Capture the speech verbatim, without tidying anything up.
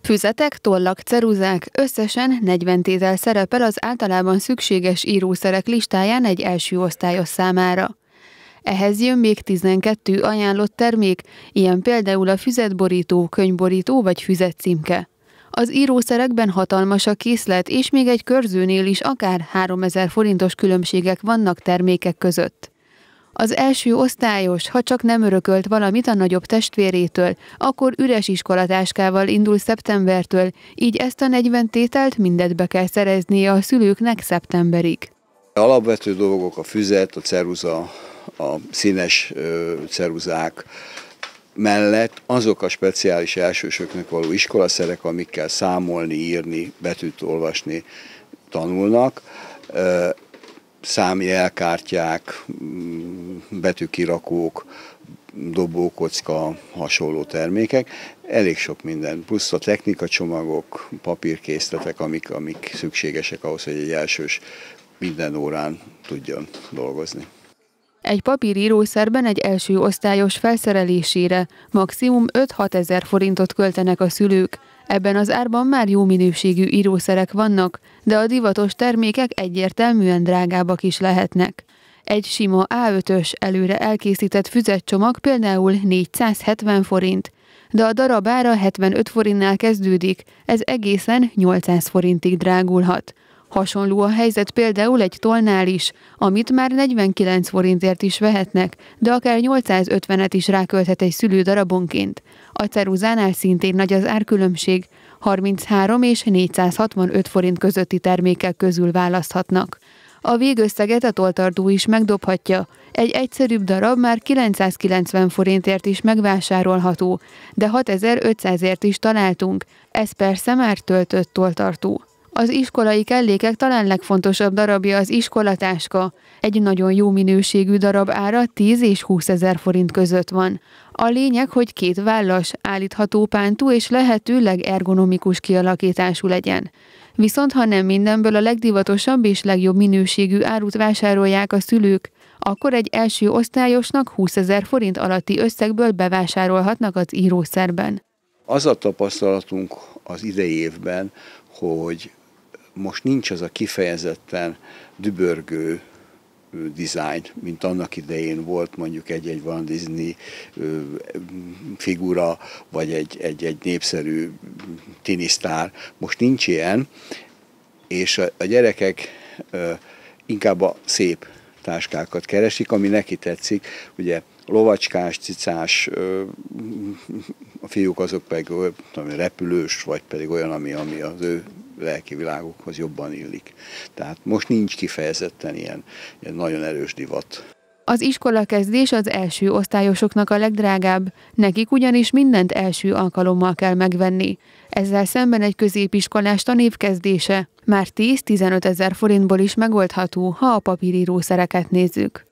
Füzetek, tollak, ceruzák, összesen negyven tétel szerepel az általában szükséges írószerek listáján egy első osztályos számára. Ehhez jön még tizenkét ajánlott termék, ilyen például a füzetborító, könyvborító vagy füzetcímke. Az írószerekben hatalmas a készlet, és még egy körzőnél is akár háromezer forintos különbségek vannak termékek között. Az első osztályos, ha csak nem örökölt valamit a nagyobb testvérétől, akkor üres iskolatáskával indul szeptembertől, így ezt a negyven tételt mindet be kell szereznie a szülőknek szeptemberig. Alapvető dolgok a füzet, a ceruza, a színes ceruzák mellett azok a speciális elsősöknek való iskolaszerek, amikkel számolni, írni, betűt olvasni tanulnak. Számjelkártyák, betűkirakók, dobókocka, hasonló termékek, elég sok minden, plusz a technikacsomagok, papírkészletek, amik, amik szükségesek ahhoz, hogy egy elsős minden órán tudjon dolgozni. Egy papírírószerben egy első osztályos felszerelésére maximum öt-hat ezer forintot költenek a szülők. Ebben az árban már jó minőségű írószerek vannak, de a divatos termékek egyértelműen drágábbak is lehetnek. Egy sima á ötös előre elkészített füzetcsomag például négyszázhetven forint, de a darab ára hetvenöt forintnál kezdődik, ez egészen nyolcszáz forintig drágulhat. Hasonló a helyzet például egy tollnál is, amit már negyvenkilenc forintért is vehetnek, de akár nyolcszázötvenet is rákölthet egy szülő darabonként. A ceruzánál szintén nagy az árkülönbség, harminchárom és négyszázhatvanöt forint közötti termékek közül választhatnak. A végösszeget a tolltartó is megdobhatja, egy egyszerűbb darab már kilencszázkilencven forintért is megvásárolható, de hatezer-ötszázért is találtunk, ez persze már töltött tolltartó. Az iskolai kellékek talán legfontosabb darabja az iskolatáska. Egy nagyon jó minőségű darab ára tíz és húszezer forint között van. A lényeg, hogy két vállas, állítható pántú és lehetőleg ergonomikus kialakítású legyen. Viszont ha nem mindenből a legdivatosabb és legjobb minőségű árut vásárolják a szülők, akkor egy első osztályosnak húszezer forint alatti összegből bevásárolhatnak az írószerben. Az a tapasztalatunk az idei évben, hogy most nincs az a kifejezetten dübörgő dizájn, mint annak idején volt mondjuk egy-egy Walt Disney figura, vagy egy, egy, egy népszerű tinisztár. Most nincs ilyen, és a, a gyerekek inkább a szép táskákat keresik, ami neki tetszik, ugye lovacskás, cicás, a fiúk azok pedig tudom, repülős, vagy pedig olyan, ami, ami az ő lelki világokhoz jobban illik. Tehát most nincs kifejezetten ilyen, ilyen nagyon erős divat. Az iskolakezdés az első osztályosoknak a legdrágább, nekik ugyanis mindent első alkalommal kell megvenni. Ezzel szemben egy középiskolás tanévkezdése már tíz-tizenöt ezer forintból is megoldható, ha a papírírószereket nézzük.